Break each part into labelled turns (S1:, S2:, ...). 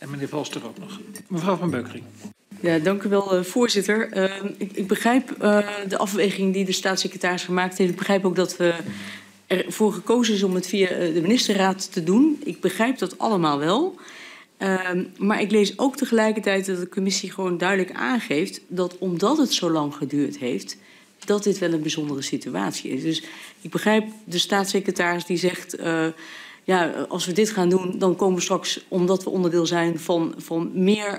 S1: En meneer Valster ook nog. Mevrouw Van Beukering.
S2: Ja, dank u wel, voorzitter. Ik begrijp de afweging die de staatssecretaris gemaakt heeft. Ik begrijp ook dat we ervoor gekozen is om het via de ministerraad te doen. Ik begrijp dat allemaal wel. Maar ik lees ook tegelijkertijd dat de commissie gewoon duidelijk aangeeft dat omdat het zo lang geduurd heeft, dat dit wel een bijzondere situatie is. Dus ik begrijp de staatssecretaris die zegt, ja, als we dit gaan doen, dan komen we straks, omdat we onderdeel zijn van meer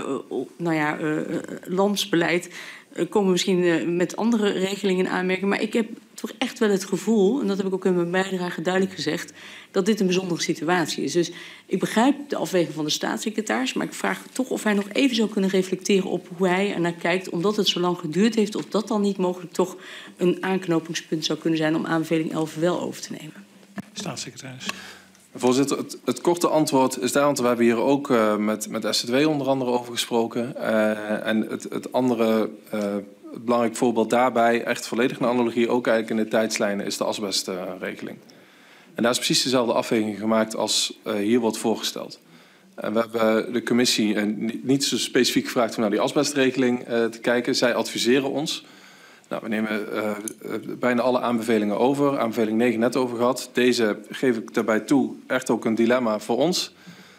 S2: landsbeleid, komen we misschien met andere regelingen in aanmerking. Maar ik heb toch echt wel het gevoel, en dat heb ik ook in mijn bijdrage duidelijk gezegd, dat dit een bijzondere situatie is. Dus ik begrijp de afweging van de staatssecretaris, maar ik vraag toch of hij nog even zou kunnen reflecteren op hoe hij er naar kijkt, omdat het zo lang geduurd heeft, of dat dan niet mogelijk toch een aanknopingspunt zou kunnen zijn om aanbeveling 11 wel over te nemen.
S1: Staatssecretaris.
S3: Voorzitter, het korte antwoord is daar, want we hebben hier ook met SZW onder andere over gesproken. En het andere belangrijk voorbeeld daarbij, echt volledig een analogie, ook eigenlijk in de tijdslijnen, is de asbestregeling. En daar is precies dezelfde afweging gemaakt als hier wordt voorgesteld. En we hebben de commissie niet zo specifiek gevraagd om naar die asbestregeling te kijken. Zij adviseren ons. Nou, we nemen bijna alle aanbevelingen over. Aanbeveling 9 net over gehad. Deze geef ik daarbij toe echt ook een dilemma voor ons.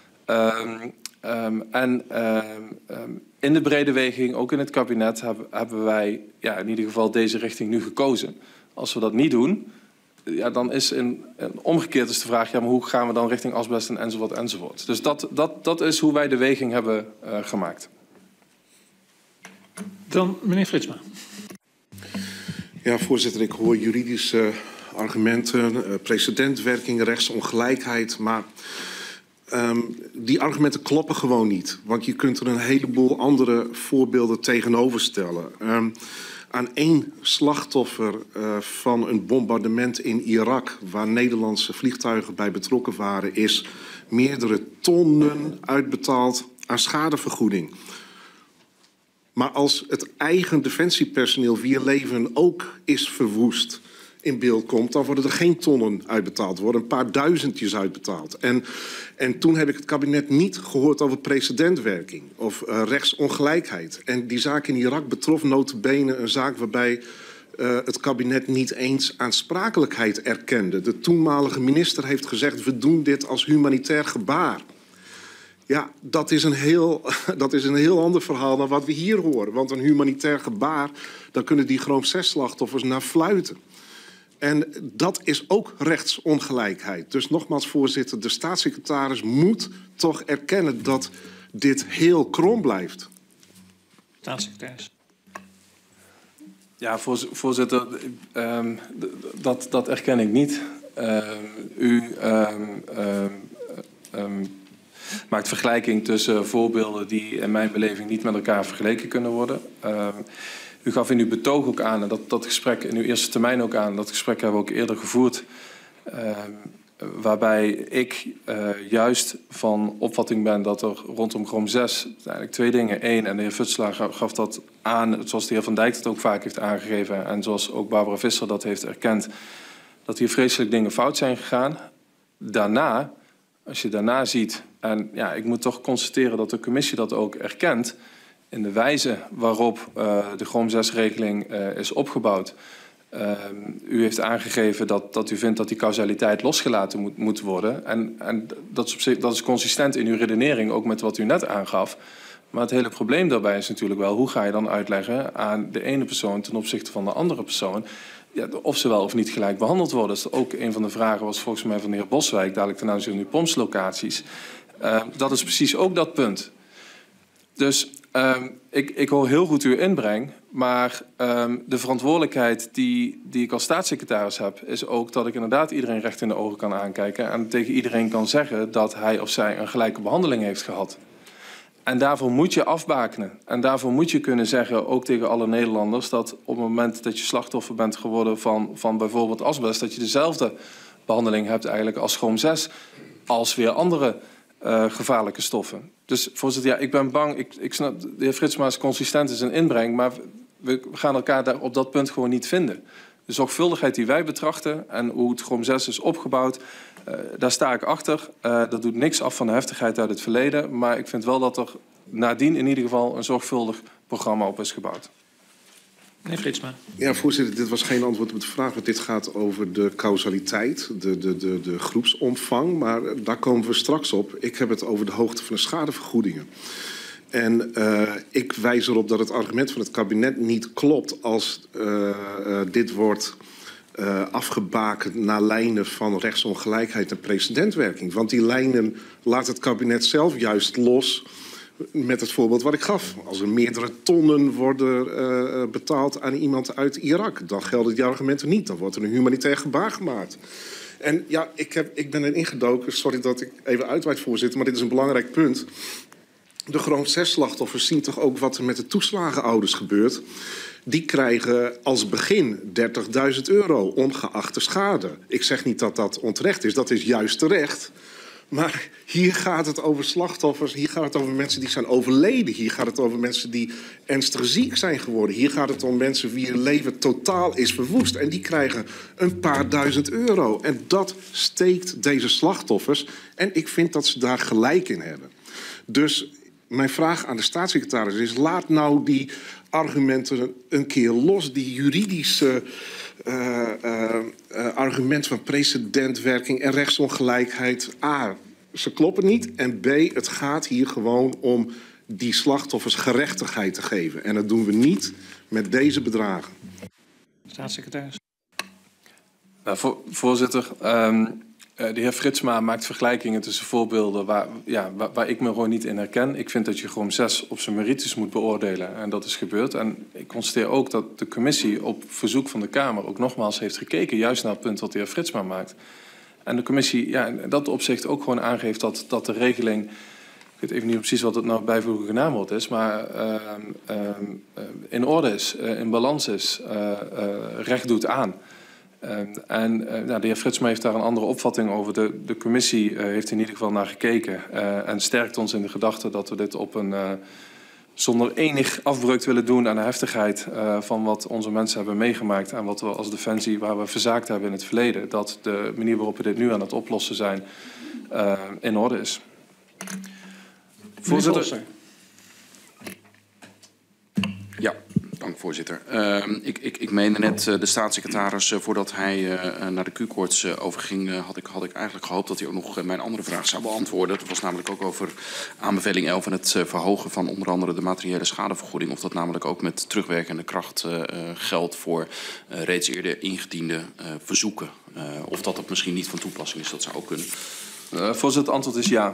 S3: In de brede weging, ook in het kabinet, hebben wij in ieder geval deze richting nu gekozen. Als we dat niet doen, ja, dan is omgekeerd is de vraag, ja, maar hoe gaan we dan richting asbest en enzovoort enzovoort. Dus dat is hoe wij de weging hebben gemaakt.
S1: Dan meneer Fritsma.
S4: Ja, voorzitter, ik hoor juridische argumenten, precedentwerking, rechtsongelijkheid, maar die argumenten kloppen gewoon niet. Want je kunt er een heleboel andere voorbeelden tegenover stellen. Aan één slachtoffer van een bombardement in Irak, waar Nederlandse vliegtuigen bij betrokken waren, is meerdere tonnen uitbetaald aan schadevergoeding. Maar als het eigen defensiepersoneel via leven ook is verwoest in beeld komt, dan worden er geen tonnen uitbetaald. Er worden een paar duizendjes uitbetaald. En toen heb ik het kabinet niet gehoord over precedentwerking of rechtsongelijkheid. En die zaak in Irak betrof nota bene een zaak waarbij het kabinet niet eens aansprakelijkheid erkende. De toenmalige minister heeft gezegd, we doen dit als humanitair gebaar. Ja, dat is een heel ander verhaal dan wat we hier horen. Want een humanitair gebaar, daar kunnen die Chroom 6 slachtoffers naar fluiten. En dat is ook rechtsongelijkheid. Dus nogmaals, voorzitter, de staatssecretaris moet toch erkennen dat dit heel krom blijft.
S1: Staatssecretaris.
S3: Ja, voorzitter, dat erken ik niet. U maakt vergelijking tussen voorbeelden die in mijn beleving niet met elkaar vergeleken kunnen worden. U gaf in uw betoog ook aan, en dat gesprek in uw eerste termijn ook aan, dat gesprek hebben we ook eerder gevoerd, waarbij ik juist van opvatting ben dat er rondom Chroom 6 eigenlijk twee dingen. Eén, en de heer Futselaar gaf dat aan, zoals de heer Van Dijk het ook vaak heeft aangegeven en zoals ook Barbara Visser dat heeft erkend, dat hier vreselijk dingen fout zijn gegaan. Daarna, als je daarna ziet, en ja, ik moet toch constateren dat de commissie dat ook erkent, in de wijze waarop de Chroom 6-regeling is opgebouwd. U heeft aangegeven dat u vindt dat die causaliteit losgelaten moet worden. En dat is consistent in uw redenering, ook met wat u net aangaf. Maar het hele probleem daarbij is natuurlijk wel, hoe ga je dan uitleggen aan de ene persoon ten opzichte van de andere persoon, ja, of ze wel of niet gelijk behandeld worden. Dus ook een van de vragen was volgens mij van de heer Boswijk, dadelijk ten aanzien van uw POMS-locaties. Dat is precies ook dat punt. Dus ik hoor heel goed uw inbreng, maar de verantwoordelijkheid die ik als staatssecretaris heb, is ook dat ik inderdaad iedereen recht in de ogen kan aankijken en tegen iedereen kan zeggen dat hij of zij een gelijke behandeling heeft gehad. En daarvoor moet je afbakenen. En daarvoor moet je kunnen zeggen, ook tegen alle Nederlanders, dat op het moment dat je slachtoffer bent geworden van bijvoorbeeld asbest, dat je dezelfde behandeling hebt eigenlijk als Chroom 6, als weer andere gevaarlijke stoffen. Dus voorzitter, ja, ik ben bang, ik snap, de heer Fritsma is consistent in zijn inbreng, maar we gaan elkaar daar op dat punt gewoon niet vinden. De zorgvuldigheid die wij betrachten en hoe het Chroom 6 is opgebouwd, Daar sta ik achter. Dat doet niks af van de heftigheid uit het verleden. Maar ik vind wel dat er nadien in ieder geval een zorgvuldig programma op is gebouwd.
S1: Meneer Flitsma.
S4: Ja, voorzitter, dit was geen antwoord op de vraag. Want dit gaat over de causaliteit, de groepsomvang. Maar daar komen we straks op. Ik heb het over de hoogte van de schadevergoedingen. En ik wijs erop dat het argument van het kabinet niet klopt als dit wordt afgebakend naar lijnen van rechtsongelijkheid en precedentwerking. Want die lijnen laat het kabinet zelf juist los met het voorbeeld wat ik gaf. Als er meerdere tonnen worden betaald aan iemand uit Irak, dan gelden die argumenten niet. Dan wordt er een humanitair gebaar gemaakt. En ja, ik ben erin ingedoken. Sorry dat ik even uitweid, voorzitter, maar dit is een belangrijk punt. De Groom 6-slachtoffers zien toch ook wat er met de toeslagenouders gebeurt. Die krijgen als begin €30.000, ongeacht de schade. Ik zeg niet dat dat onterecht is, dat is juist terecht. Maar hier gaat het over slachtoffers, hier gaat het over mensen die zijn overleden. Hier gaat het over mensen die ernstig ziek zijn geworden. Hier gaat het om mensen wie hun leven totaal is verwoest. En die krijgen een paar €1000. En dat steekt deze slachtoffers. En ik vind dat ze daar gelijk in hebben. Dus mijn vraag aan de staatssecretaris is, laat nou die argumenten een keer los. Die juridische argument van precedentwerking en rechtsongelijkheid. A, ze kloppen niet. En B, het gaat hier gewoon om die slachtoffers gerechtigheid te geven. En dat doen we niet met deze bedragen.
S1: Staatssecretaris.
S3: Nou, voorzitter, de heer Fritsma maakt vergelijkingen tussen voorbeelden waar ik me gewoon niet in herken. Ik vind dat je gewoon 6 op zijn merites moet beoordelen. En dat is gebeurd. En ik constateer ook dat de commissie op verzoek van de Kamer ook nogmaals heeft gekeken, juist naar het punt wat de heer Fritsma maakt. En de commissie in dat opzicht ook gewoon aangeeft dat de regeling, ik weet even niet precies wat het nou bijvoeglijke naamwoord is, maar in orde is, in balans is, recht doet aan. De heer Fritsma heeft daar een andere opvatting over. De commissie heeft in ieder geval naar gekeken en sterkt ons in de gedachte dat we dit op een zonder enig afbreuk willen doen aan de heftigheid van wat onze mensen hebben meegemaakt en wat we als Defensie, waar we verzaakt hebben in het verleden, dat de manier waarop we dit nu aan het oplossen zijn in orde is.
S1: Voorzitter.
S5: Ja, dank voorzitter. Ik meende net de staatssecretaris, voordat hij naar de Q-koorts overging, had ik eigenlijk gehoopt dat hij ook nog mijn andere vraag zou beantwoorden. Dat was namelijk ook over aanbeveling 11 en het verhogen van onder andere de materiële schadevergoeding. Of dat namelijk ook met terugwerkende kracht geldt voor reeds eerder ingediende verzoeken. Of dat misschien niet van toepassing is, dat zou ook kunnen.
S3: Voorzitter, het antwoord is ja.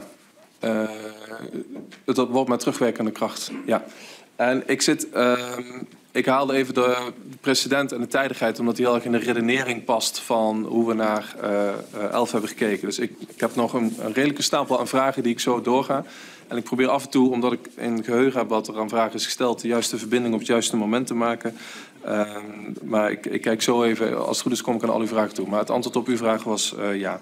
S3: Dat wordt met terugwerkende kracht, ja. En ik haalde even de precedent en de tijdigheid, omdat die heel erg in de redenering past van hoe we naar 11 hebben gekeken. Dus ik heb nog een redelijke stapel aan vragen die ik zo doorga. En ik probeer af en toe, omdat ik in geheugen heb wat er aan vragen is gesteld, de juiste verbinding op het juiste moment te maken. Maar ik kijk zo even, als het goed is kom ik aan al uw vragen toe. Maar het antwoord op uw vraag was ja.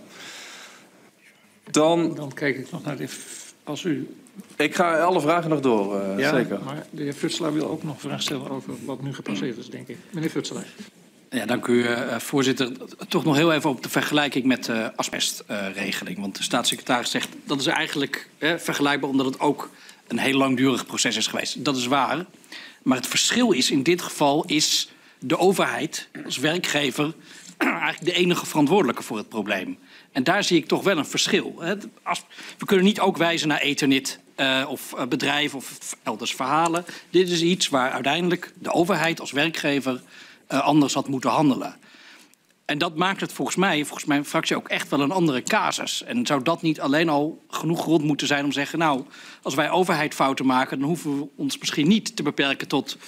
S3: Dan
S1: kijk ik nog naar de... Als u...
S3: Ik ga alle vragen nog door,
S1: ja,
S3: zeker.
S1: Maar de heer Futselaar wil ook nog een vraag stellen over wat nu gepasseerd is, denk ik. Meneer Futselaar.
S6: Ja, dank u, voorzitter. Toch nog heel even op de vergelijking met de asbestregeling. Want de staatssecretaris zegt dat is eigenlijk vergelijkbaar omdat het ook een heel langdurig proces is geweest. Dat is waar. Maar het verschil is in dit geval is de overheid als werkgever eigenlijk de enige verantwoordelijke voor het probleem. En daar zie ik toch wel een verschil. We kunnen niet ook wijzen naar Eternit of bedrijven of elders verhalen. Dit is iets waar uiteindelijk de overheid als werkgever anders had moeten handelen. En dat maakt het volgens mijn fractie ook echt wel een andere casus. En zou dat niet alleen al genoeg grond moeten zijn om te zeggen, nou, als wij overheid fouten maken, dan hoeven we ons misschien niet te beperken tot,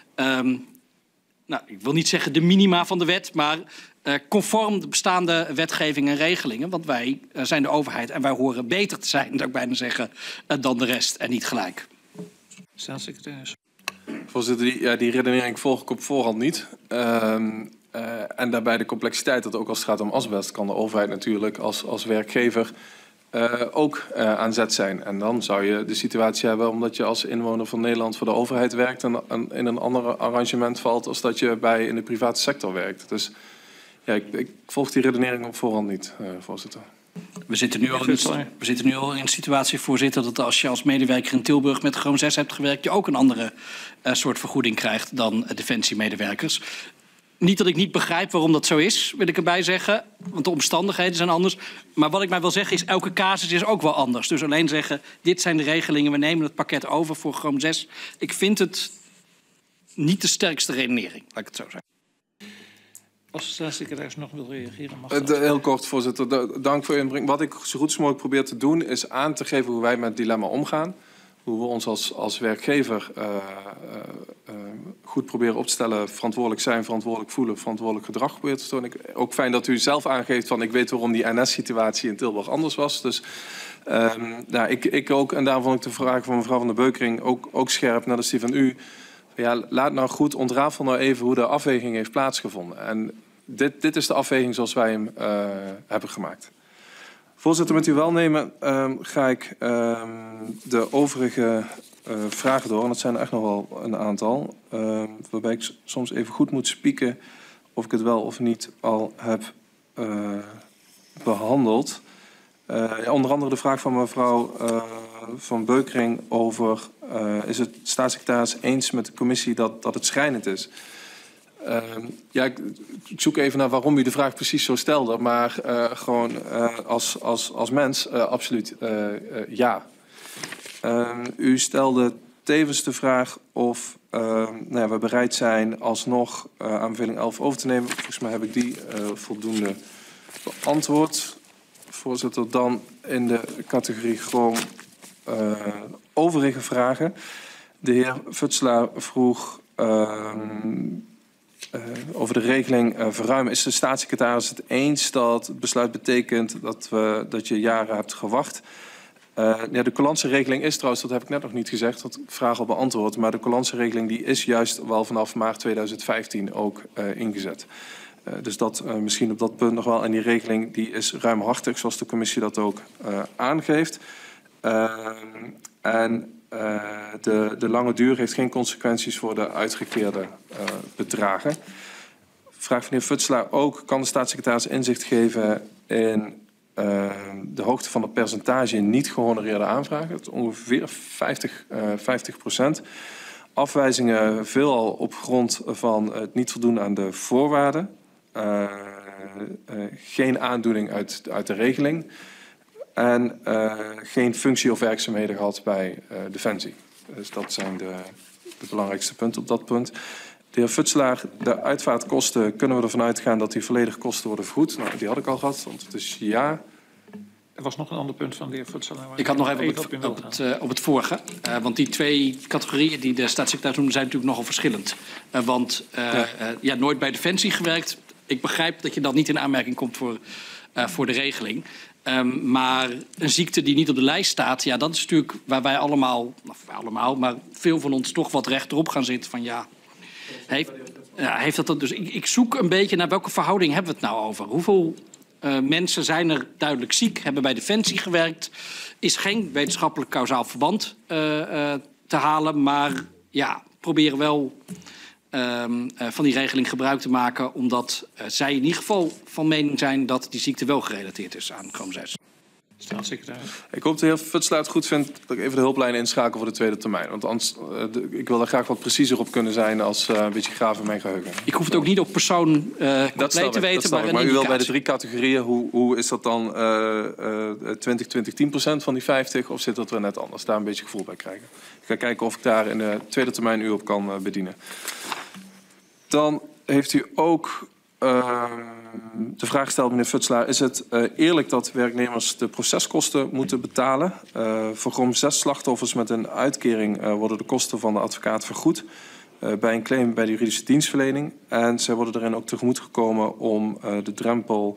S6: nou, ik wil niet zeggen de minima van de wet, maar conform de bestaande wetgeving en regelingen. Want wij zijn de overheid en wij horen beter te zijn, zou ik bijna zeggen, dan de rest en niet gelijk.
S1: Staatssecretaris.
S3: Voorzitter, die redenering volg ik op voorhand niet. En daarbij de complexiteit dat ook als het gaat om asbest kan de overheid natuurlijk als werkgever ook aan zet zijn. En dan zou je de situatie hebben omdat je als inwoner van Nederland voor de overheid werkt en in een ander arrangement valt als dat je in de private sector werkt. Dus ja, ik volg die redenering op voorhand niet, voorzitter.
S6: We zitten nu al in een situatie, voorzitter, dat als je als medewerker in Tilburg met Chroom 6 hebt gewerkt, je ook een andere soort vergoeding krijgt dan defensiemedewerkers. Niet dat ik niet begrijp waarom dat zo is, wil ik erbij zeggen. Want de omstandigheden zijn anders. Maar wat ik maar wil zeggen is, elke casus is ook wel anders. Dus alleen zeggen, dit zijn de regelingen, we nemen het pakket over voor Chroom 6. Ik vind het niet de sterkste redenering, laat ik het zo zeggen.
S1: Als de staatssecretaris nog wil reageren, mag dat.
S3: Heel kort, voorzitter. Dank voor uw inbreng. Wat ik zo goed mogelijk probeer te doen, is aan te geven hoe wij met het dilemma omgaan. Hoe we ons als werkgever goed proberen op te stellen, verantwoordelijk zijn, verantwoordelijk voelen, verantwoordelijk gedrag proberen te tonen. Ook fijn dat u zelf aangeeft van ik weet waarom die NS-situatie in Tilburg anders was. Dus ik ook, en daarom vond ik de vraag van mevrouw Van der Beukering ook scherp, net als die van u. Ja, laat nou goed, ontrafel nou even hoe de afweging heeft plaatsgevonden. En dit is de afweging zoals wij hem hebben gemaakt. Voorzitter, met uw welnemen ga ik de overige vragen door. En dat zijn er echt nog wel een aantal. Waarbij ik soms even goed moet spieken of ik het wel of niet al heb behandeld. Onder andere de vraag van mevrouw Van Beukering over... is het staatssecretaris eens met de commissie dat het schrijnend is? Ik zoek even naar waarom u de vraag precies zo stelde. Maar gewoon als mens absoluut ja. U stelde tevens de vraag of we bereid zijn alsnog aanbeveling 11 over te nemen. Volgens mij heb ik die voldoende beantwoord. Voorzitter, dan in de categorie gewoon overige vragen. De heer Futselaar vroeg over de regeling verruimen. Is de staatssecretaris het eens dat het besluit betekent dat je jaren hebt gewacht? De coulanceregeling is trouwens, dat heb ik net nog niet gezegd, dat vraag al beantwoord, maar de coulanceregeling die is juist wel vanaf maart 2015 ook ingezet. Dus dat misschien op dat punt nog wel. En die regeling die is ruimhartig, zoals de commissie dat ook aangeeft. De lange duur heeft geen consequenties voor de uitgekeerde bedragen. Vraag van de heer Futselaar ook, kan de staatssecretaris inzicht geven in de hoogte van het percentage niet gehonoreerde aanvragen? Dat is ongeveer 50%. Afwijzingen veelal op grond van het niet voldoen aan de voorwaarden. Geen aandoening uit de regeling. En geen functie of werkzaamheden gehad bij Defensie. Dus dat zijn de belangrijkste punten op dat punt. De heer Futselaar, de uitvaartkosten, kunnen we ervan uitgaan dat die volledige kosten worden vergoed? Nou, die had ik al gehad, want het is ja.
S1: Er was nog een ander punt van de heer Futselaar.
S6: Ik had nog even op het vorige. Want die twee categorieën die de staatssecretaris noemde zijn natuurlijk nogal verschillend. Nooit bij Defensie gewerkt. Ik begrijp dat je dan niet in aanmerking komt voor de regeling. Maar een ziekte die niet op de lijst staat, ja, dat is natuurlijk waar wij allemaal, maar veel van ons toch wat rechterop gaan zitten van heeft dat dus? Ik zoek een beetje naar welke verhouding hebben we het nou over? Hoeveel mensen zijn er duidelijk ziek, hebben bij Defensie gewerkt, is geen wetenschappelijk kausaal verband te halen, maar ja, proberen wel van die regeling gebruik te maken, omdat zij in ieder geval van mening zijn dat die ziekte wel gerelateerd is aan Chroom 6.
S1: Staatssecretaris.
S3: Ik hoop dat de heer Futselaar het goed vindt dat ik even de hulplijn inschakel voor de tweede termijn. Want anders, ik wil er graag wat preciezer op kunnen zijn als een beetje graven in mijn geheugen.
S6: Ik hoef het ook niet op persoon compleet te weten,
S3: maar u wil bij de 3 categorieën, hoe is dat dan 20, 10% van die 50 of zit dat er net anders? Daar een beetje gevoel bij krijgen. Ik ga kijken of ik daar in de tweede termijn u op kan bedienen. Dan heeft u ook de vraag gesteld, meneer Futselaar, is het eerlijk dat werknemers de proceskosten moeten betalen? Voor Chroom 6 slachtoffers met een uitkering worden de kosten van de advocaat vergoed bij een claim bij de juridische dienstverlening. En zij worden erin ook tegemoet gekomen om de drempel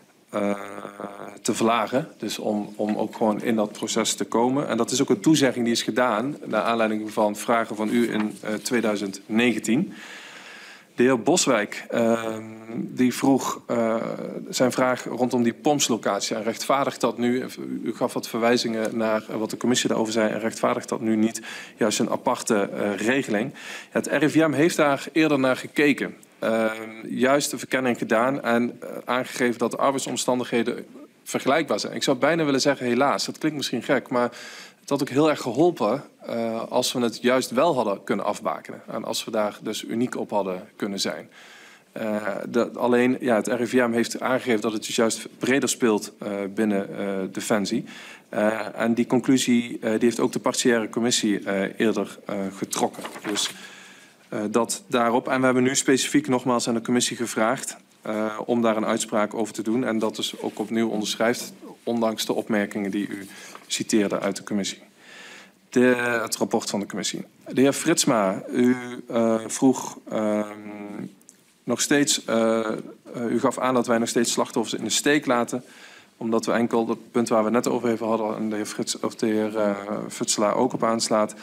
S3: te verlagen. Dus om ook gewoon in dat proces te komen. En dat is ook een toezegging die is gedaan naar aanleiding van vragen van u in 2019. De heer Boswijk die vroeg zijn vraag rondom die POMS-locatie. En rechtvaardigt dat nu, u gaf wat verwijzingen naar wat de commissie daarover zei, en rechtvaardigt dat nu niet juist een aparte regeling. Het RIVM heeft daar eerder naar gekeken. Juist de verkenning gedaan en aangegeven dat de arbeidsomstandigheden vergelijkbaar zijn. Ik zou bijna willen zeggen helaas, dat klinkt misschien gek, maar het had ook heel erg geholpen als we het juist wel hadden kunnen afbakenen. En als we daar dus uniek op hadden kunnen zijn. Alleen het RIVM heeft aangegeven dat het dus juist breder speelt binnen Defensie. En die conclusie die heeft ook de partiaire commissie eerder getrokken. Dus dat daarop. En we hebben nu specifiek nogmaals aan de commissie gevraagd om daar een uitspraak over te doen. En dat dus ook opnieuw onderschrijft, ondanks de opmerkingen die u citeerde uit de commissie. Het rapport van de commissie. De heer Fritsma, u vroeg nog steeds, u gaf aan dat wij nog steeds slachtoffers in de steek laten, omdat we enkel dat punt waar we net over even hadden en de heer Futselaar ook op aanslaat,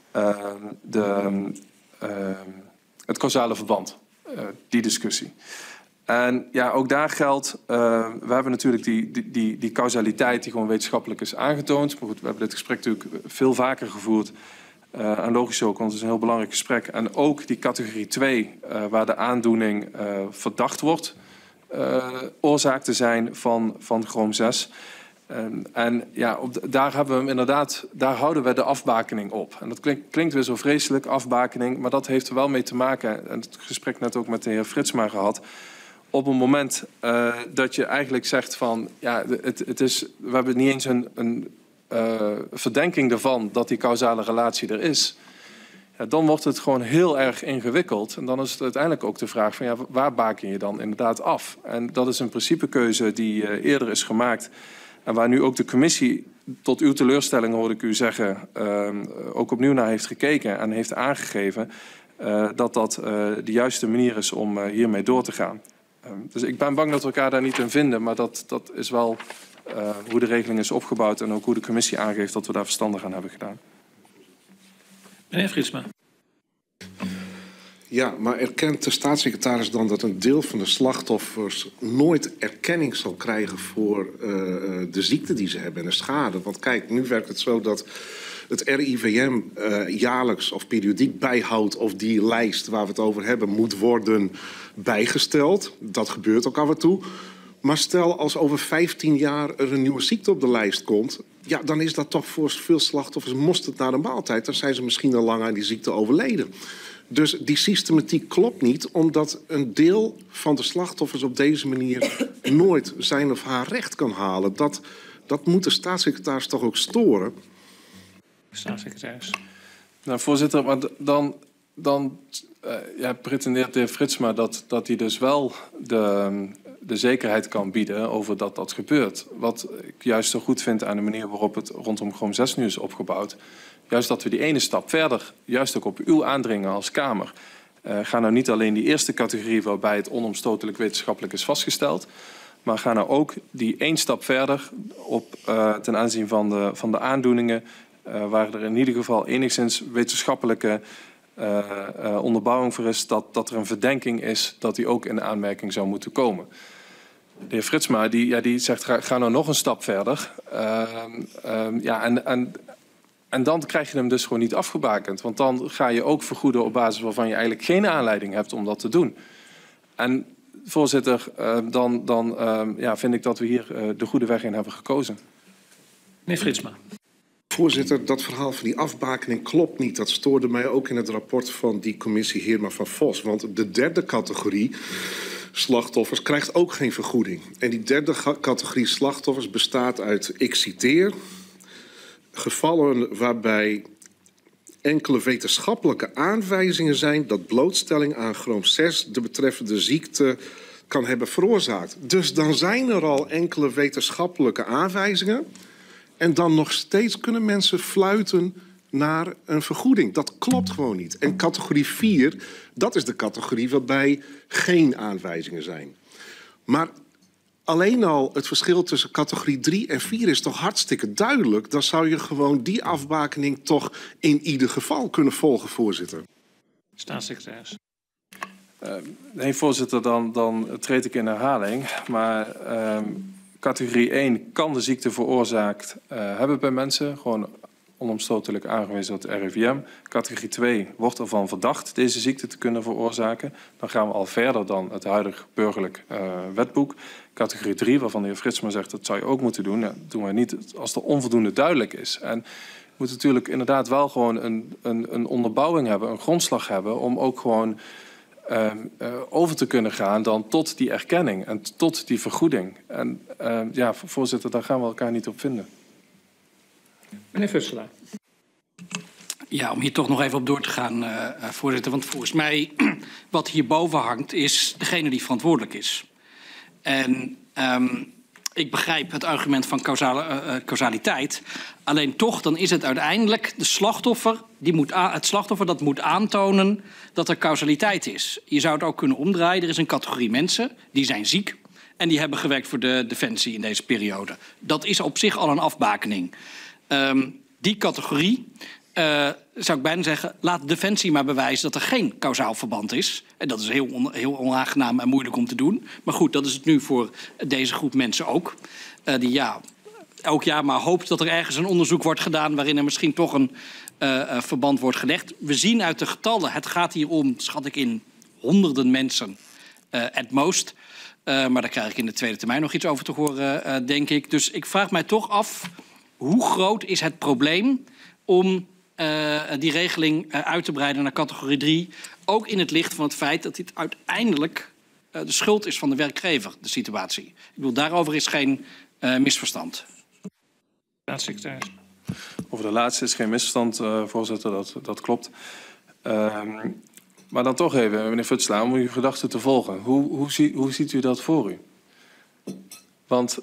S3: het causale verband, die discussie. En ja, ook daar geldt, we hebben natuurlijk die causaliteit die gewoon wetenschappelijk is aangetoond. Maar goed, we hebben dit gesprek natuurlijk veel vaker gevoerd. En logisch ook, want het is een heel belangrijk gesprek. En ook die categorie 2, waar de aandoening verdacht wordt, oorzaak te zijn van chroom 6. En ja, daar hebben we hem inderdaad, daar houden we de afbakening op. En dat klinkt weer zo vreselijk, afbakening, maar dat heeft er wel mee te maken. En het gesprek net ook met de heer Fritsma gehad. Op een moment dat je eigenlijk zegt van, ja, we hebben niet eens een verdenking ervan dat die causale relatie er is. Ja, dan wordt het gewoon heel erg ingewikkeld. En dan is het uiteindelijk ook de vraag van, ja, waar baken je dan inderdaad af? En dat is een principekeuze die eerder is gemaakt. En waar nu ook de commissie, tot uw teleurstelling hoorde ik u zeggen, ook opnieuw naar heeft gekeken en heeft aangegeven dat de juiste manier is om hiermee door te gaan. Dus ik ben bang dat we elkaar daar niet in vinden, maar dat is wel hoe de regeling is opgebouwd en ook hoe de commissie aangeeft dat we daar verstandig aan hebben gedaan.
S1: Meneer Fritsma.
S4: Ja, maar erkent de staatssecretaris dan dat een deel van de slachtoffers nooit erkenning zal krijgen voor de ziekte die ze hebben en de schade? Want kijk, nu werkt het zo dat het RIVM jaarlijks of periodiek bijhoudt of die lijst waar we het over hebben moet worden bijgesteld. Dat gebeurt ook af en toe. Maar stel als over 15 jaar er een nieuwe ziekte op de lijst komt, ja, dan is dat toch voor veel slachtoffers mosterd naar de maaltijd. Dan zijn ze misschien al lang aan die ziekte overleden. Dus die systematiek klopt niet, omdat een deel van de slachtoffers op deze manier nooit zijn of haar recht kan halen. Dat moet de staatssecretaris toch ook storen?
S1: Staatssecretaris.
S3: Nou, voorzitter, maar dan pretendeert de heer Fritsma dat hij dus wel de zekerheid kan bieden over dat dat gebeurt. Wat ik juist zo goed vind aan de manier waarop het rondom chroom 6 nu is opgebouwd. Juist dat we die ene stap verder, juist ook op uw aandringen als Kamer, gaan nou niet alleen die eerste categorie waarbij het onomstotelijk wetenschappelijk is vastgesteld, maar gaan nou ook die één stap verder op ten aanzien van de aandoeningen, waar er in ieder geval enigszins wetenschappelijke onderbouwing voor is dat er een verdenking is dat die ook in de aanmerking zou moeten komen. De heer Fritsma die zegt ga nou nog een stap verder. En dan krijg je hem dus gewoon niet afgebakend. Want dan ga je ook vergoeden op basis waarvan je eigenlijk geen aanleiding hebt om dat te doen. En voorzitter, dan vind ik dat we hier de goede weg in hebben gekozen.
S1: Meneer Fritsma.
S4: Voorzitter, dat verhaal van die afbakening klopt niet. Dat stoorde mij ook in het rapport van die commissie Heerma van Vos. Want de derde categorie slachtoffers krijgt ook geen vergoeding. En die derde categorie slachtoffers bestaat uit, ik citeer, gevallen waarbij enkele wetenschappelijke aanwijzingen zijn dat blootstelling aan chroom 6 de betreffende ziekte kan hebben veroorzaakt. Dus dan zijn er al enkele wetenschappelijke aanwijzingen. En dan nog steeds kunnen mensen fluiten naar een vergoeding. Dat klopt gewoon niet. En categorie 4, dat is de categorie waarbij geen aanwijzingen zijn. Maar alleen al het verschil tussen categorie 3 en 4 is toch hartstikke duidelijk. Dan zou je gewoon die afbakening toch in ieder geval kunnen volgen, voorzitter.
S1: Staatssecretaris.
S3: Nee, voorzitter, dan treed ik in herhaling. Maar categorie 1 kan de ziekte veroorzaakt hebben bij mensen. Gewoon onomstotelijk aangewezen door het RIVM. Categorie 2 wordt ervan verdacht deze ziekte te kunnen veroorzaken. Dan gaan we al verder dan het huidige burgerlijk wetboek. Categorie 3, waarvan de heer Fritsma zegt dat zou je ook moeten doen. Ja, dat doen wij niet als er onvoldoende duidelijk is. En je moet natuurlijk inderdaad wel gewoon een onderbouwing hebben, een grondslag hebben om ook gewoon over te kunnen gaan dan tot die erkenning en tot die vergoeding. En ja, voorzitter, daar gaan we elkaar niet op vinden.
S1: Meneer Vutselaar.
S6: Ja, om hier toch nog even op door te gaan, voorzitter. Want volgens mij, wat hierboven hangt, is degene die verantwoordelijk is. En ik begrijp het argument van causaliteit. Alleen toch, dan is het uiteindelijk de slachtoffer, het slachtoffer dat moet aantonen dat er causaliteit is. Je zou het ook kunnen omdraaien. Er is een categorie mensen, die zijn ziek en die hebben gewerkt voor de Defensie in deze periode. Dat is op zich al een afbakening. Die categorie, zou ik bijna zeggen, laat Defensie maar bewijzen dat er geen causaal verband is. En dat is heel onaangenaam en moeilijk om te doen. Maar goed, dat is het nu voor deze groep mensen ook. Die elk jaar maar hoopt dat er ergens een onderzoek wordt gedaan waarin er misschien toch een verband wordt gelegd. We zien uit de getallen, het gaat hier om, schat ik in, honderden mensen at most. Maar daar krijg ik in de tweede termijn nog iets over te horen, denk ik. Dus ik vraag mij toch af, hoe groot is het probleem om die regeling uit te breiden naar categorie 3... ook in het licht van het feit dat dit uiteindelijk de schuld is van de werkgever, de situatie. Ik bedoel, daarover is geen misverstand.
S1: Staatssecretaris.
S3: Over de laatste is geen misverstand, voorzitter, dat klopt. Maar dan toch even, meneer Vutselaar, om uw gedachten te volgen. Hoe ziet u dat voor u? Want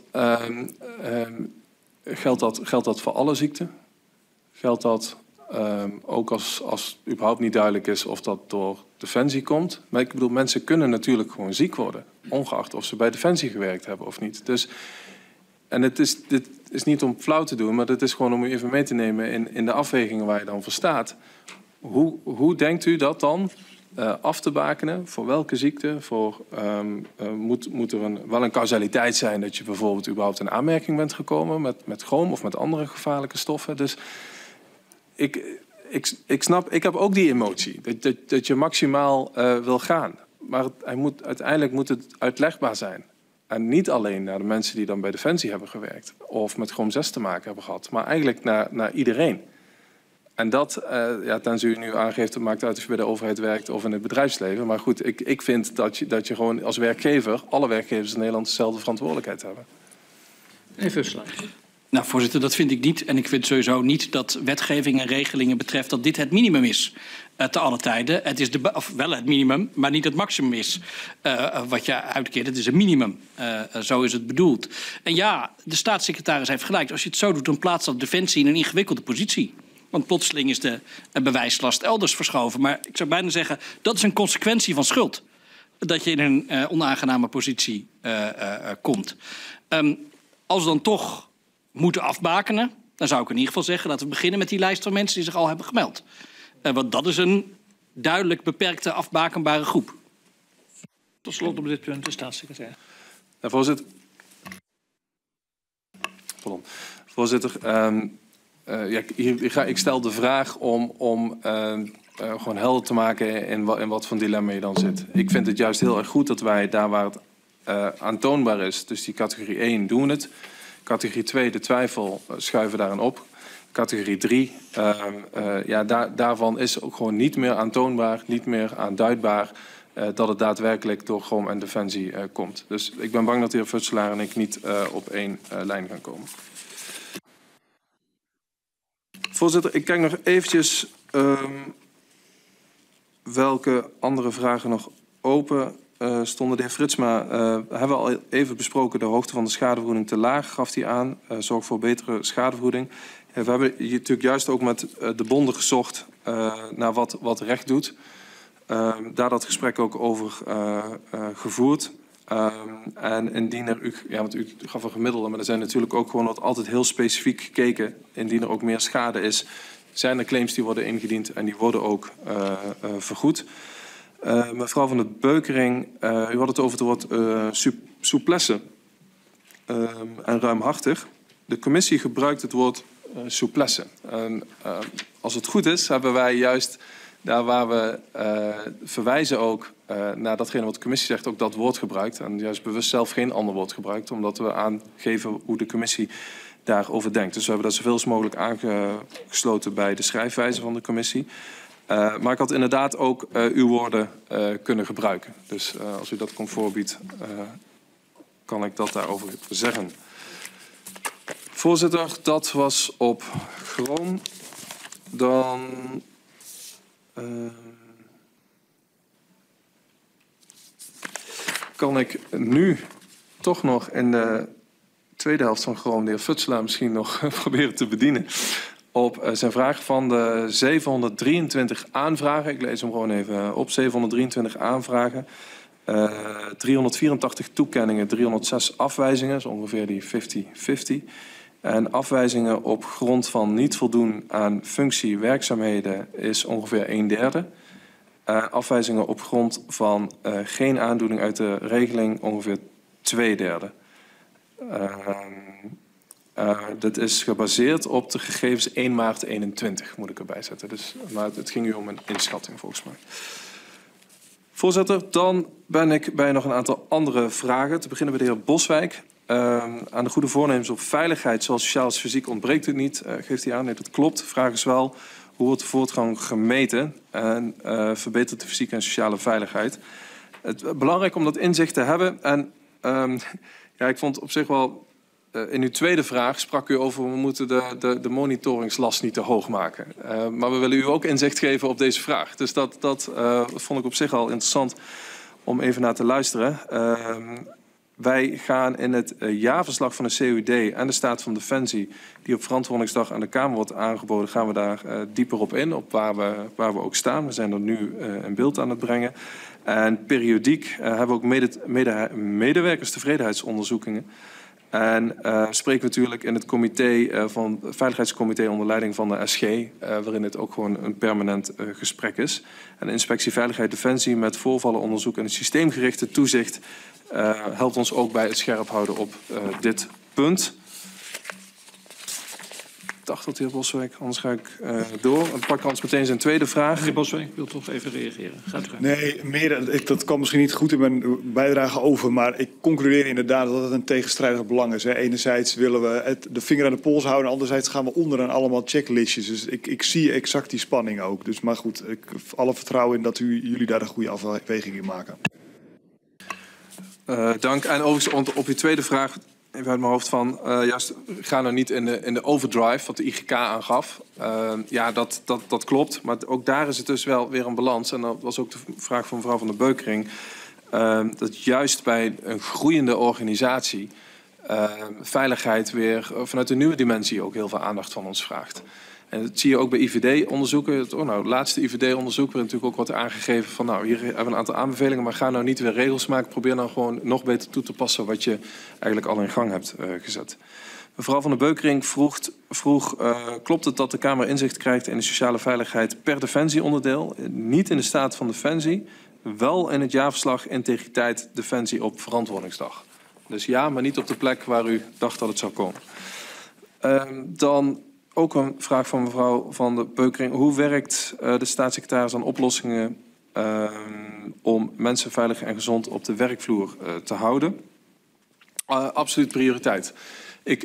S3: geldt dat voor alle ziekten? Geldt dat ook als überhaupt niet duidelijk is of dat door Defensie komt? Maar ik bedoel, mensen kunnen natuurlijk gewoon ziek worden, ongeacht of ze bij Defensie gewerkt hebben of niet. Dus, en dit is niet om flauw te doen, maar dit is gewoon om u even mee te nemen in de afwegingen waar je dan voor staat. Hoe denkt u dat dan af te bakenen? Voor welke ziekte? Moet er wel een causaliteit zijn dat je bijvoorbeeld überhaupt in aanmerking bent gekomen met chroom of met andere gevaarlijke stoffen? Dus ik snap, ik heb ook die emotie, dat je maximaal wil gaan. Maar uiteindelijk moet het uitlegbaar zijn. En niet alleen naar de mensen die dan bij Defensie hebben gewerkt of met chroom 6 te maken hebben gehad, maar eigenlijk naar iedereen. En dat, tenzij u nu aangeeft, het maakt uit of je bij de overheid werkt of in het bedrijfsleven. Maar goed, ik vind dat je gewoon als werkgever, alle werkgevers in Nederland, dezelfde verantwoordelijkheid hebben.
S1: Meneer Vutselaar.
S6: Nou, voorzitter, dat vind ik niet. En ik vind sowieso niet dat wetgeving en regelingen betreft dat dit het minimum is te alle tijden. Het is wel het minimum, maar niet het maximum is wat je uitkeert. Het is een minimum. Zo is het bedoeld. En ja, de staatssecretaris heeft gelijk. Als je het zo doet, dan plaatst dat Defensie in een ingewikkelde positie. Want plotseling is de bewijslast elders verschoven. Maar ik zou bijna zeggen, dat is een consequentie van schuld. Dat je in een onaangename positie komt. Als we dan toch moeten afbakenen, dan zou ik in ieder geval zeggen, laten we beginnen met die lijst van mensen die zich al hebben gemeld. Want dat is een duidelijk beperkte afbakenbare groep.
S1: Tot slot op dit punt de staatssecretaris.
S3: Voorzitter. Voorzitter, ik stel de vraag om gewoon helder te maken in wat voor dilemma je dan zit. Ik vind het juist heel erg goed dat wij daar waar het aantoonbaar is, dus die categorie 1 doen we het. Categorie 2, de twijfel, schuiven daarin op. Categorie 3, daarvan is ook gewoon niet meer aantoonbaar, niet meer aanduidbaar dat het daadwerkelijk door chroom en Defensie komt. Dus ik ben bang dat de heer Vutselaar en ik niet op één lijn gaan komen. Voorzitter, ik kijk nog eventjes welke andere vragen nog open stonden. De heer Fritsma hebben we al even besproken. De hoogte van de schadevergoeding te laag gaf hij aan. Zorg voor betere schadevergoeding. We hebben hier natuurlijk juist ook met de bonden gezocht naar wat recht doet. Daar dat gesprek ook over gevoerd. En indien er want u gaf een gemiddelde, maar er zijn natuurlijk ook gewoon altijd heel specifiek gekeken. Indien er ook meer schade is, zijn er claims die worden ingediend en die worden ook vergoed. Mevrouw van der Beukering, u had het over het woord souplesse en ruimhartig. De commissie gebruikt het woord souplesse. En als het goed is, hebben wij juist daar waar we verwijzen ook naar datgene wat de commissie zegt, ook dat woord gebruikt. En juist bewust zelf geen ander woord gebruikt, omdat we aangeven hoe de commissie daarover denkt. Dus we hebben dat zoveel mogelijk aangesloten bij de schrijfwijze van de commissie. Maar ik had inderdaad ook uw woorden kunnen gebruiken. Dus als u dat comfort biedt, kan ik dat daarover zeggen. Voorzitter, dat was op Groom. Dan kan ik nu toch nog in de tweede helft van Groom de heer Futselaar misschien nog proberen te bedienen op zijn vraag van de 723 aanvragen. Ik lees hem gewoon even op. 723 aanvragen, 384 toekenningen, 306 afwijzingen, dat is ongeveer die 50-50. En afwijzingen op grond van niet voldoen aan functie werkzaamheden is ongeveer 1/3. Afwijzingen op grond van geen aandoening uit de regeling ongeveer 2/3. Dat is gebaseerd op de gegevens 1 maart 21, moet ik erbij zetten. Dus, maar het ging u om een inschatting volgens mij. Voorzitter, dan ben ik bij nog een aantal andere vragen. Te beginnen bij de heer Boswijk. Aan de goede voornemens op veiligheid, zoals sociaal als fysiek, ontbreekt het niet. Geeft hij aan? Nee, dat klopt. De vraag is wel, hoe wordt de voortgang gemeten en verbetert de fysieke en sociale veiligheid? Het belangrijk om dat inzicht te hebben. En ja, ik vond op zich wel, in uw tweede vraag sprak u over, we moeten de monitoringslast niet te hoog maken. Maar we willen u ook inzicht geven op deze vraag. Dus dat vond ik op zich al interessant om even naar te luisteren. Wij gaan in het jaarverslag van de CUD en de staat van Defensie, die op verantwoordingsdag aan de Kamer wordt aangeboden, gaan we daar dieper op in, op waar we ook staan. We zijn er nu in beeld aan het brengen. En periodiek hebben we ook medewerkerstevredenheidsonderzoekingen. En spreken we natuurlijk in het comité van veiligheidscomité onder leiding van de SG, waarin het ook gewoon een permanent gesprek is. En de Inspectie Veiligheid Defensie met voorvallenonderzoek en het systeemgerichte toezicht helpt ons ook bij het scherp houden op dit punt. Ik dacht dat de heer Boswijk, anders ga ik door. En pak anders meteen zijn tweede vraag.
S1: Meneer Boswijk wil toch even reageren. Gaat u gang.
S7: Nee, dat kwam misschien niet goed in mijn bijdrage over, maar ik concludeer inderdaad dat het een tegenstrijdig belang is. Hè. Enerzijds willen we de vinger aan de pols houden, anderzijds gaan we onder aan allemaal checklistjes. Dus ik zie exact die spanning ook. Dus, maar goed, ik heb alle vertrouwen in dat jullie daar een goede afweging in maken.
S3: Dank. En overigens op uw tweede vraag, even uit mijn hoofd van, juist ga nou niet in de overdrive, wat de IGK aangaf. Ja, dat klopt. Maar ook daar is het dus wel weer een balans. En dat was ook de vraag van mevrouw Van der Beukering. Dat juist bij een groeiende organisatie veiligheid weer vanuit een nieuwe dimensie ook heel veel aandacht van ons vraagt. En dat zie je ook bij IVD-onderzoeken. Het laatste IVD-onderzoek waarin natuurlijk ook wordt aangegeven van, nou, hier hebben we een aantal aanbevelingen, maar ga nou niet weer regels maken. Probeer nou gewoon nog beter toe te passen wat je eigenlijk al in gang hebt gezet. Mevrouw Van der Beukering vroeg klopt het dat de Kamer inzicht krijgt in de sociale veiligheid per defensieonderdeel? Niet in de staat van Defensie, wel in het jaarverslag integriteit Defensie op verantwoordingsdag. Dus ja, maar niet op de plek waar u dacht dat het zou komen. Dan ook een vraag van mevrouw Van der Beukering. Hoe werkt de staatssecretaris aan oplossingen om mensen veilig en gezond op de werkvloer te houden? Absoluut prioriteit. Ik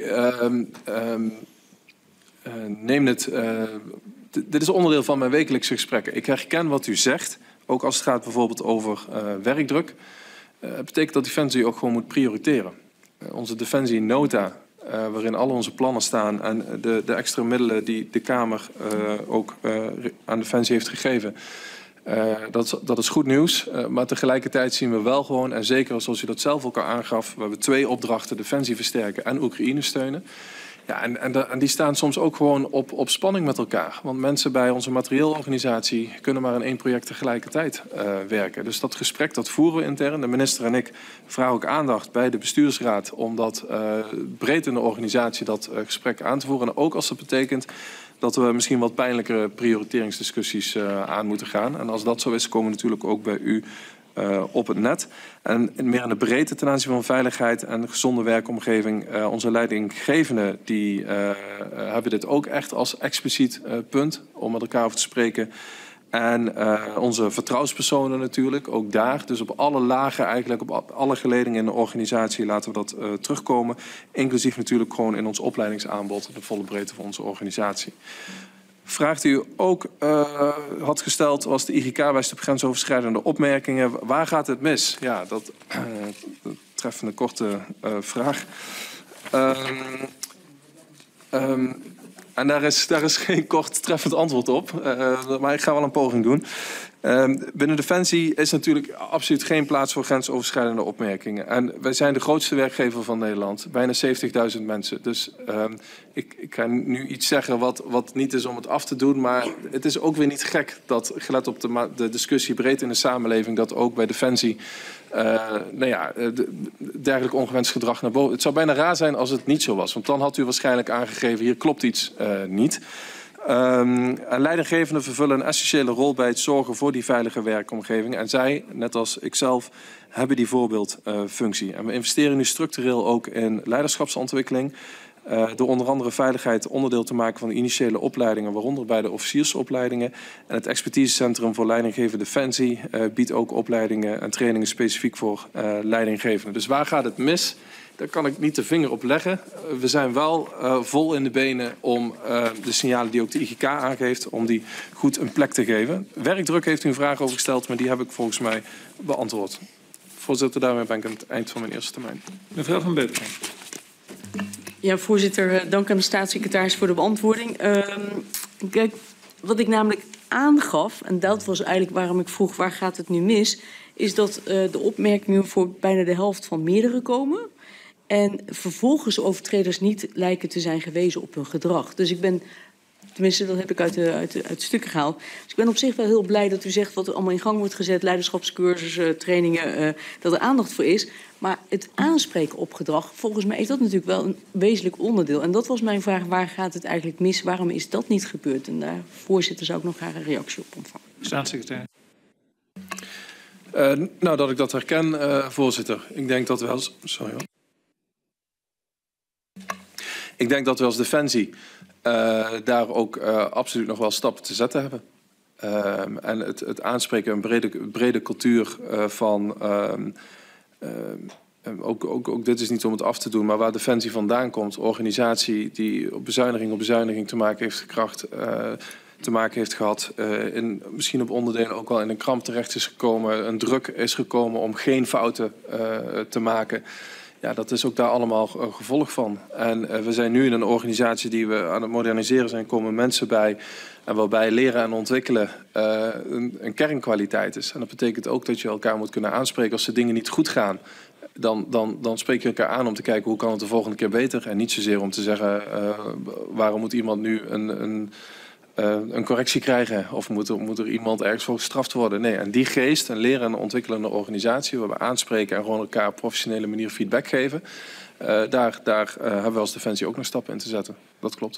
S3: neem het. Dit is onderdeel van mijn wekelijkse gesprekken. Ik herken wat u zegt, ook als het gaat bijvoorbeeld over werkdruk. Het betekent dat Defensie ook gewoon moet prioriteren. Onze Defensie-nota, waarin al onze plannen staan en de extra middelen die de Kamer ook aan Defensie heeft gegeven. Dat is goed nieuws, maar tegelijkertijd zien we wel gewoon, en zeker zoals u dat zelf ook al aangaf, we hebben 2 opdrachten, Defensie versterken en Oekraïne steunen. Ja, en die staan soms ook gewoon op spanning met elkaar. Want mensen bij onze materieelorganisatie kunnen maar in 1 project tegelijkertijd werken. Dus dat gesprek dat voeren we intern. De minister en ik vragen ook aandacht bij de bestuursraad om dat breed in de organisatie dat gesprek aan te voeren. En ook als dat betekent dat we misschien wat pijnlijkere prioriteringsdiscussies aan moeten gaan. En als dat zo is, komen we natuurlijk ook bij u op het net. En meer in de breedte ten aanzien van veiligheid en gezonde werkomgeving. Onze leidinggevenden die hebben dit ook echt als expliciet punt om met elkaar over te spreken. En onze vertrouwenspersonen natuurlijk, ook daar. Dus op alle lagen eigenlijk, op alle geledingen in de organisatie laten we dat terugkomen. Inclusief natuurlijk gewoon in ons opleidingsaanbod, de volle breedte van onze organisatie. Vraag die u ook had gesteld was de IGK wijst op grensoverschrijdende opmerkingen. Waar gaat het mis? Ja, dat treffende korte vraag. En daar is geen kort treffend antwoord op. Maar ik ga wel een poging doen. Binnen Defensie is natuurlijk absoluut geen plaats voor grensoverschrijdende opmerkingen. En wij zijn de grootste werkgever van Nederland. Bijna 70.000 mensen. Dus ik ga nu iets zeggen wat niet is om het af te doen. Maar het is ook weer niet gek dat, gelet op de discussie breed in de samenleving, dat ook bij Defensie dergelijk ongewenst gedrag naar boven. Het zou bijna raar zijn als het niet zo was. Want dan had u waarschijnlijk aangegeven, hier klopt iets niet. En leidinggevenden vervullen een essentiële rol bij het zorgen voor die veilige werkomgeving. En zij, net als ikzelf, hebben die voorbeeldfunctie. En we investeren nu structureel ook in leiderschapsontwikkeling. Door onder andere veiligheid onderdeel te maken van de initiële opleidingen, waaronder bij de officiersopleidingen. En het expertisecentrum voor leidinggevende Defensie biedt ook opleidingen en trainingen specifiek voor leidinggevenden. Dus waar gaat het mis? Daar kan ik niet de vinger op leggen. We zijn wel vol in de benen om de signalen die ook de IGK aangeeft, om die goed een plek te geven. Werkdruk heeft u een vraag over gesteld, maar die heb ik volgens mij beantwoord. Voorzitter, daarmee ben ik aan het eind van mijn eerste termijn.
S1: Mevrouw Van Beukering.
S2: Ja, voorzitter, dank aan de staatssecretaris voor de beantwoording. Kijk, wat ik namelijk aangaf, en dat was eigenlijk waarom ik vroeg waar gaat het nu mis, is dat de opmerkingen voor bijna de helft van meerdere komen. En vervolgens overtreders niet lijken te zijn gewezen op hun gedrag. Dus ik ben, tenminste dat heb ik uit de stukken gehaald. Dus ik ben op zich wel heel blij dat u zegt wat er allemaal in gang wordt gezet. Leiderschapscursussen, trainingen, dat er aandacht voor is. Maar het aanspreken op gedrag, volgens mij is dat natuurlijk wel een wezenlijk onderdeel. En dat was mijn vraag, waar gaat het eigenlijk mis? Waarom is dat niet gebeurd? En daar, voorzitter, zou ik nog graag een reactie op ontvangen.
S1: Staatssecretaris.
S3: Nou, dat ik dat herken, voorzitter. Ik denk dat we als... Sorry hoor. Ik denk dat we als Defensie daar ook absoluut nog wel stappen te zetten hebben. En het aanspreken, een brede cultuur van... Ook dit is niet om het af te doen, maar waar Defensie vandaan komt, organisatie die op bezuiniging te maken heeft te maken heeft gehad, misschien op onderdelen ook wel in een kramp terecht is gekomen, een druk is gekomen om geen fouten te maken. Ja, dat is ook daar allemaal gevolg van. En we zijn nu in een organisatie die we aan het moderniseren zijn, komen mensen bij. En waarbij leren en ontwikkelen een kernkwaliteit is. En dat betekent ook dat je elkaar moet kunnen aanspreken als de dingen niet goed gaan. Dan spreek je elkaar aan om te kijken hoe kan het de volgende keer beter. En niet zozeer om te zeggen waarom moet iemand nu een correctie krijgen. Of moet er iemand ergens voor gestraft worden. Nee, en die geest, een leren en ontwikkelende organisatie waar we aanspreken en gewoon elkaar op professionele manier feedback geven. Daar hebben we als Defensie ook nog stappen in te zetten. Dat klopt.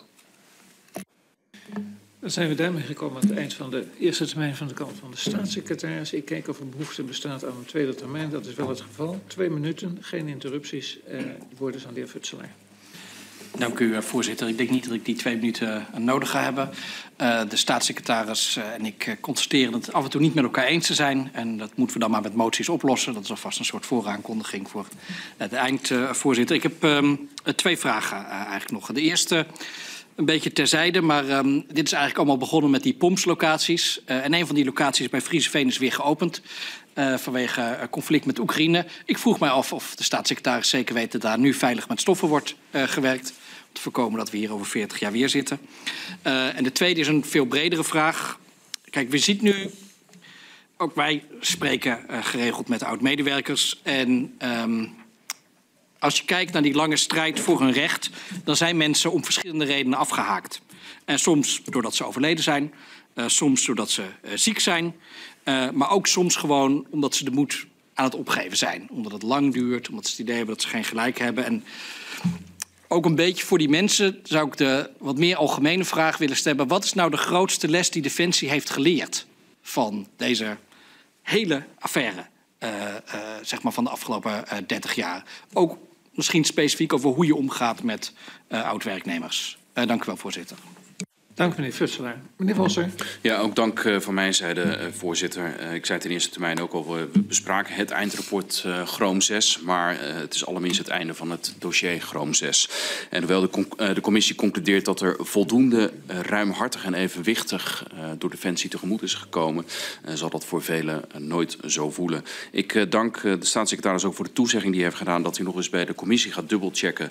S1: Dan zijn we daarmee gekomen aan het eind van de eerste termijn van de kant van de staatssecretaris. Ik kijk of er behoefte bestaat aan een tweede termijn. Dat is wel het geval. 2 minuten, geen interrupties. De woord is aan de heer Futselaar.
S6: Dank u, voorzitter. Ik denk niet dat ik die 2 minuten nodig ga hebben. De staatssecretaris en ik constateren het af en toe niet met elkaar eens te zijn. En dat moeten we dan maar met moties oplossen. Dat is alvast een soort vooraankondiging voor het eind, voorzitter. Ik heb 2 vragen eigenlijk nog. De eerste... Een beetje terzijde, maar dit is eigenlijk allemaal begonnen met die POMS-locaties. En een van die locaties bij Frieseveen is weer geopend vanwege conflict met Oekraïne. Ik vroeg mij af of de staatssecretaris zeker weet dat daar nu veilig met stoffen wordt gewerkt. Om te voorkomen dat we hier over 40 jaar weer zitten. En de tweede is een veel bredere vraag. Kijk, we zien nu, ook wij spreken geregeld met oud-medewerkers en... Als je kijkt naar die lange strijd voor hun recht, dan zijn mensen om verschillende redenen afgehaakt. En soms doordat ze overleden zijn, soms doordat ze ziek zijn, maar ook soms gewoon omdat ze de moed aan het opgeven zijn. Omdat het lang duurt, omdat ze het idee hebben dat ze geen gelijk hebben. En ook een beetje voor die mensen zou ik de wat meer algemene vraag willen stellen. Wat is nou de grootste les die Defensie heeft geleerd van deze hele affaire zeg maar van de afgelopen 30 jaar. Ook misschien specifiek over hoe je omgaat met oud-werknemers. Dank u wel, voorzitter.
S1: Dank meneer Futselaar. Meneer Vosser.
S5: Ja, ook dank van mijn zijde, voorzitter. Ik zei het in eerste termijn ook al, we bespraken het eindrapport Chroom 6, maar het is allerminst het einde van het dossier Chroom 6. En hoewel de commissie concludeert dat er voldoende ruimhartig en evenwichtig door Defensie tegemoet is gekomen, zal dat voor velen nooit zo voelen. Ik dank de staatssecretaris ook voor de toezegging die hij heeft gedaan dat hij nog eens bij de commissie gaat dubbelchecken.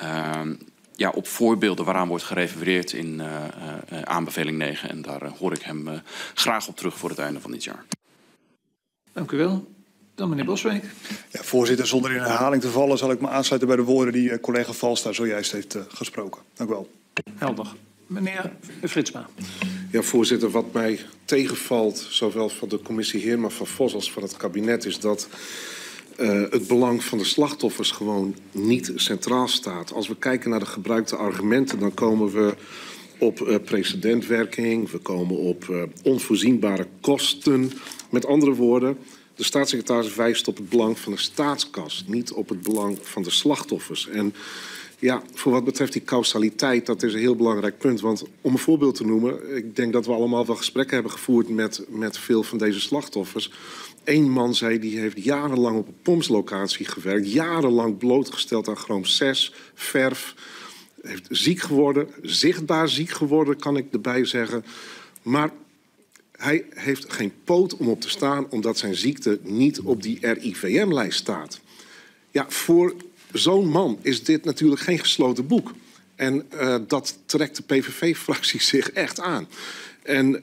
S5: Ja, op voorbeelden waaraan wordt gerefereerd in aanbeveling 9. En daar hoor ik hem graag op terug voor het einde van dit jaar.
S1: Dank u wel. Dan meneer Boswijk.
S7: Ja, voorzitter, zonder in herhaling te vallen zal ik me aansluiten bij de woorden die collega Valstra zojuist heeft gesproken. Dank u wel.
S1: Helder. Meneer Fritsma.
S4: Ja, voorzitter, wat mij tegenvalt, zowel van de commissie Heerma van Vos als van het kabinet, is dat het belang van de slachtoffers gewoon niet centraal staat. Als we kijken naar de gebruikte argumenten, dan komen we op precedentwerking, we komen op onvoorzienbare kosten. Met andere woorden, de staatssecretaris wijst op het belang van de staatskas, niet op het belang van de slachtoffers. En ja, voor wat betreft die causaliteit, dat is een heel belangrijk punt. Want om een voorbeeld te noemen, ik denk dat we allemaal wel gesprekken hebben gevoerd met veel van deze slachtoffers. Eén man zei, die heeft jarenlang op een POMS-locatie gewerkt, jarenlang blootgesteld aan chroom 6, verf. Heeft ziek geworden, zichtbaar ziek geworden, kan ik erbij zeggen. Maar hij heeft geen poot om op te staan, omdat zijn ziekte niet op die RIVM-lijst staat. Ja, voor zo'n man is dit natuurlijk geen gesloten boek. En dat trekt de PVV-fractie zich echt aan. En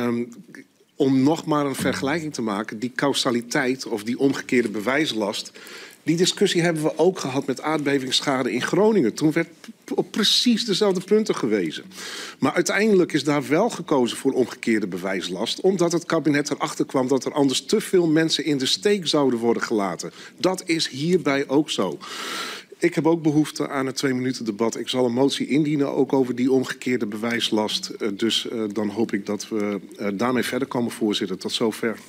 S4: om nog maar een vergelijking te maken, die causaliteit of die omgekeerde bewijslast, die discussie hebben we ook gehad met aardbevingsschade in Groningen. Toen werd op precies dezelfde punten gewezen. Maar uiteindelijk is daar wel gekozen voor omgekeerde bewijslast, omdat het kabinet erachter kwam dat er anders te veel mensen in de steek zouden worden gelaten. Dat is hierbij ook zo. Ik heb ook behoefte aan een 2-minuten debat. Ik zal een motie indienen, ook over die omgekeerde bewijslast. Dus dan hoop ik dat we daarmee verder komen, voorzitter. Tot zover.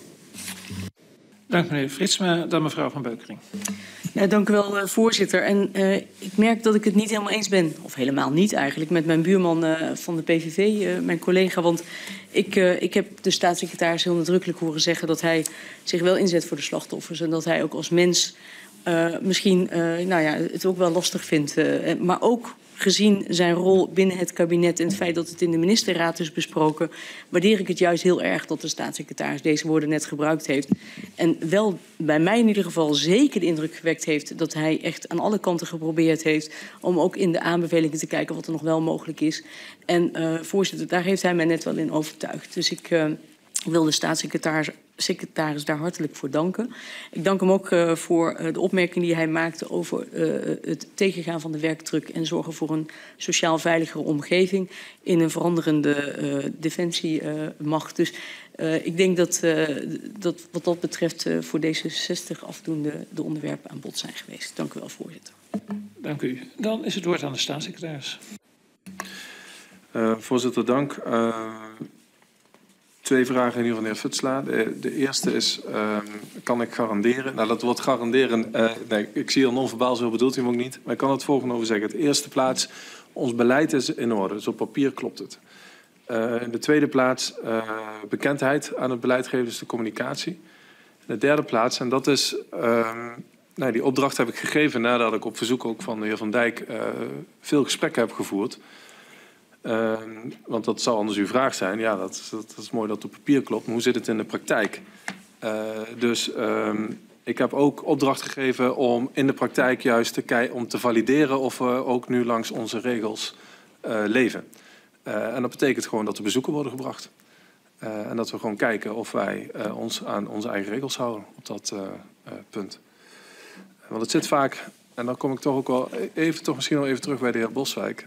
S1: Dank meneer Fritsma. Dan mevrouw Van Beukering.
S2: Ja, dank u wel, voorzitter. En ik merk dat ik het niet helemaal eens ben, of helemaal niet eigenlijk, met mijn buurman van de PVV, mijn collega. Want ik heb de staatssecretaris heel nadrukkelijk horen zeggen dat hij zich wel inzet voor de slachtoffers. En dat hij ook als mens misschien het ook wel lastig vindt. Maar ook gezien zijn rol binnen het kabinet en het feit dat het in de ministerraad is besproken, waardeer ik het juist heel erg dat de staatssecretaris deze woorden net gebruikt heeft. En wel bij mij in ieder geval zeker de indruk gewekt heeft dat hij echt aan alle kanten geprobeerd heeft om ook in de aanbevelingen te kijken wat er nog wel mogelijk is. En voorzitter, daar heeft hij mij net wel in overtuigd. Dus ik wil de staatssecretaris daar hartelijk voor danken. Ik dank hem ook voor de opmerking die hij maakte over het tegengaan van de werkdruk en zorgen voor een sociaal veiligere omgeving in een veranderende defensiemacht. Dus ik denk dat wat dat betreft voor D66 afdoende de onderwerpen aan bod zijn geweest. Dank u wel, voorzitter.
S1: Dank u. Dan is het woord aan de staatssecretaris.
S3: Voorzitter, dank. 2 vragen in ieder geval, meneer Futselaar. De eerste is, kan ik garanderen? Nou, dat woord garanderen, nee, ik zie al non-verbaal, zo bedoelt u hem ook niet. Maar ik kan het volgende over zeggen. In de eerste plaats, ons beleid is in orde. Dus op papier klopt het. In de tweede plaats, bekendheid aan het beleid geven, dus de communicatie. In de derde plaats, en dat is, die opdracht heb ik gegeven nadat ik op verzoek ook van de heer Van Dijk veel gesprekken heb gevoerd. Want dat zou anders uw vraag zijn. Ja, dat is mooi dat het op papier klopt. Maar hoe zit het in de praktijk? Dus ik heb ook opdracht gegeven om in de praktijk juist om te valideren of we ook nu langs onze regels leven. En dat betekent gewoon dat de bezoeken worden gebracht. En dat we gewoon kijken of wij ons aan onze eigen regels houden op dat punt. Want het zit vaak, en dan kom ik toch ook wel misschien nog even terug bij de heer Boswijk.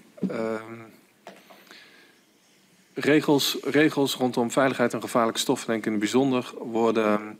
S3: Regels rondom veiligheid en gevaarlijke stoffen, denk ik in het bijzonder, worden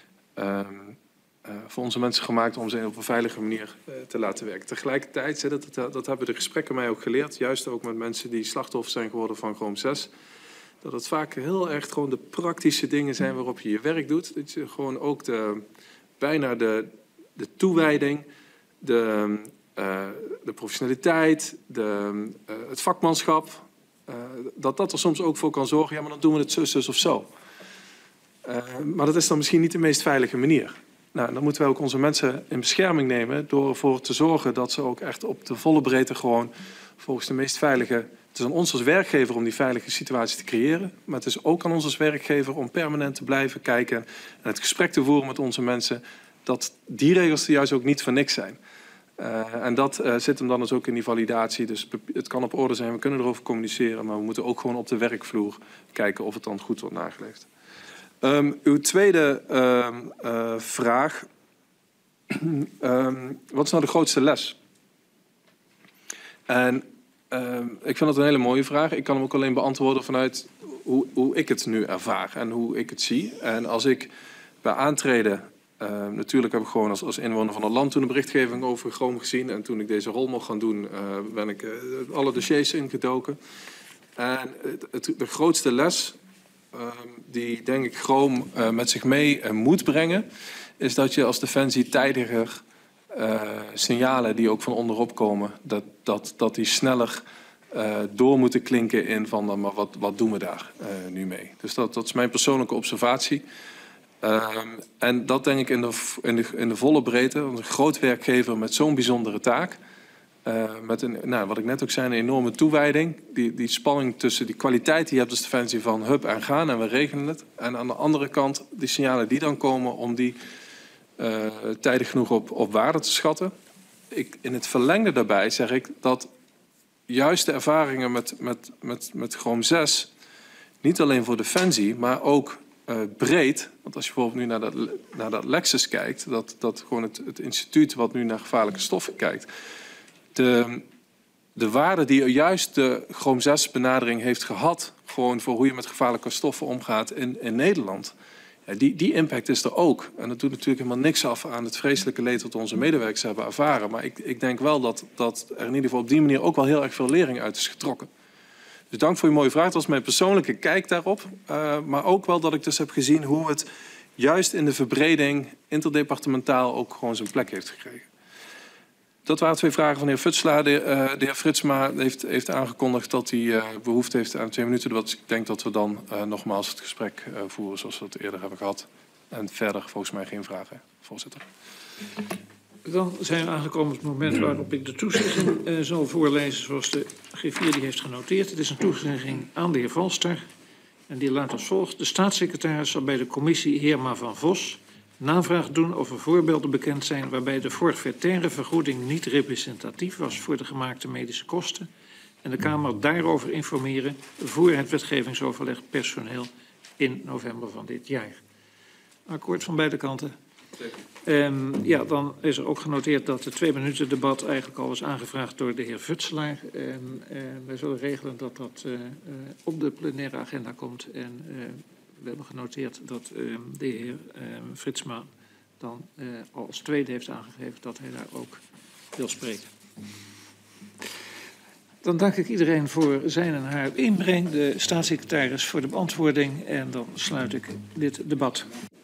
S3: voor onze mensen gemaakt om ze op een veilige manier te laten werken. Tegelijkertijd, dat hebben de gesprekken mij ook geleerd, juist ook met mensen die slachtoffer zijn geworden van Chroom 6, dat het vaak heel erg gewoon de praktische dingen zijn waarop je je werk doet. Dat je gewoon ook bijna de toewijding, de professionaliteit, het vakmanschap, dat er soms ook voor kan zorgen, ja, maar dan doen we het zus of zo. Maar dat is dan misschien niet de meest veilige manier. Nou, dan moeten wij ook onze mensen in bescherming nemen door ervoor te zorgen dat ze ook echt op de volle breedte gewoon volgens de meest veilige... Het is aan ons als werkgever om die veilige situatie te creëren, maar het is ook aan ons als werkgever om permanent te blijven kijken en het gesprek te voeren met onze mensen, dat die regels er juist ook niet voor niks zijn. En dat zit hem dan dus ook in die validatie. Dus het kan op orde zijn, we kunnen erover communiceren, maar we moeten ook gewoon op de werkvloer kijken of het dan goed wordt nageleefd. Uw tweede vraag. Wat is nou de grootste les? En ik vind dat een hele mooie vraag. Ik kan hem ook alleen beantwoorden vanuit hoe ik het nu ervaar en hoe ik het zie. En als ik bij aantreden... natuurlijk heb ik gewoon als inwoner van het land toen een berichtgeving over Chroom gezien. En toen ik deze rol mocht gaan doen, ben ik alle dossiers ingedoken. En de grootste les die denk ik Chroom met zich mee moet brengen, is dat je als Defensie tijdiger signalen die ook van onderop komen, dat die sneller door moeten klinken in van maar wat doen we daar nu mee. Dus dat is mijn persoonlijke observatie. En dat denk ik in de volle breedte. Een groot werkgever met zo'n bijzondere taak. Met wat ik net ook zei, een enorme toewijding. Die spanning tussen die kwaliteit die je hebt als Defensie van hup en gaan en we regelen het. En aan de andere kant die signalen die dan komen om die tijdig genoeg op waarde te schatten. In het verlengde daarbij zeg ik dat juist de ervaringen met Chroom 6... niet alleen voor Defensie, maar ook breed. Want als je bijvoorbeeld nu naar dat Lexis kijkt, dat gewoon het instituut wat nu naar gevaarlijke stoffen kijkt, de waarde die juist de Chroom 6 benadering heeft gehad, gewoon voor hoe je met gevaarlijke stoffen omgaat in Nederland, ja, die impact is er ook. En dat doet natuurlijk helemaal niks af aan het vreselijke leed dat onze medewerkers hebben ervaren. Maar ik denk wel dat er in ieder geval op die manier ook wel heel erg veel lering uit is getrokken. Dus dank voor je mooie vraag. Dat was mijn persoonlijke kijk daarop. Maar ook wel dat ik dus heb gezien hoe het juist in de verbreding interdepartementaal ook gewoon zijn plek heeft gekregen. Dat waren 2 vragen van de heer Futselaar. De heer Fritsma heeft aangekondigd dat hij behoefte heeft aan 2 minuten. Dus ik denk dat we dan nogmaals het gesprek voeren zoals we het eerder hebben gehad. En verder volgens mij geen vragen, voorzitter.
S1: Dan zijn we aangekomen op het moment waarop ik de toezegging zal voorlezen zoals de G4 die heeft genoteerd. Het is een toezegging aan de heer Valster en die luidt als volgt. De staatssecretaris zal bij de commissie Heerma van Vos navraag doen of er voorbeelden bekend zijn waarbij de forfaitaire vergoeding niet representatief was voor de gemaakte medische kosten en de Kamer daarover informeren voor het wetgevingsoverleg personeel in november van dit jaar. Akkoord van beide kanten. Ja, dan is er ook genoteerd dat het 2 minuten debat eigenlijk al is aangevraagd door de heer Futselaar. Wij zullen regelen dat dat op de plenaire agenda komt. En we hebben genoteerd dat de heer Fritsma dan als tweede heeft aangegeven dat hij daar ook wil spreken. Dan dank ik iedereen voor zijn en haar inbreng, de staatssecretaris voor de beantwoording en dan sluit ik dit debat.